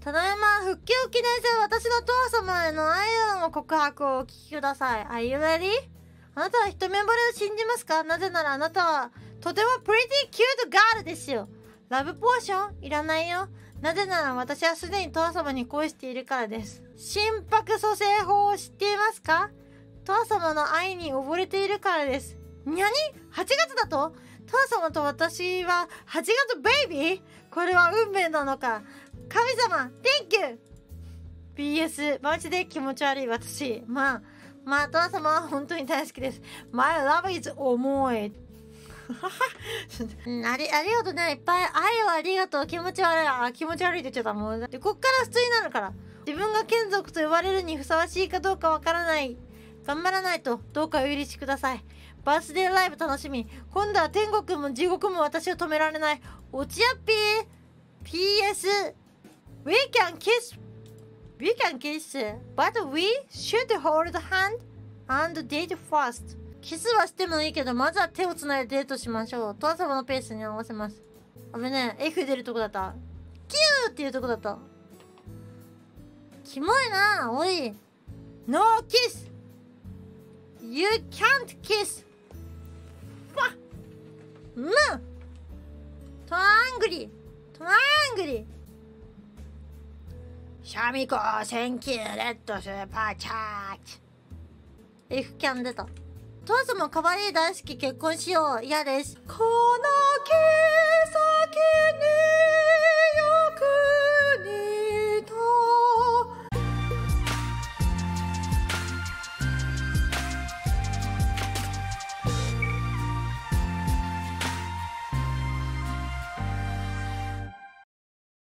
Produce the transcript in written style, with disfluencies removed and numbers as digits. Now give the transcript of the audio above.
ただいま、復帰を記念して私の父様への愛の告白をお聞きください。Are you ready? あなたは一目惚れを信じますか？なぜならあなたはとてもプリティキュートガールですよ。ラブポーションいらないよ。なぜなら私はすでに父様に恋しているからです。心拍蘇生法を知っていますか？父様の愛に溺れているからです。にゃに ?8 月だと？父様と私は8月ベイビー？これは運命なのか。神様 Thank you! PS マジで気持ち悪い私。まあ父様は本当に大好きです。My love is 重い。ありがとうね。いっぱい愛をありがとう。気持ち悪い。気持ち悪いって言っちゃった。もうでこっから普通になるから。自分が眷属と呼ばれるにふさわしいかどうかわからない。頑張らないとどうかお許しください。バースデーライブ楽しみ。今度は天国も地獄も私を止められない。おちやっぴー PS We can kiss but we should hold hand and date first キスはしてもいいけどまずは手をつないでデートしましょう。父様のペースに合わせます。あぶねえ F 出るとこだった。キューっていうとこだった。キモいなおい。 No kiss You can't kiss トラングリシャミコセンキューレッドスーパーチャージ F キャン出た。父様かわいい大好き結婚しよう。嫌です。この木先に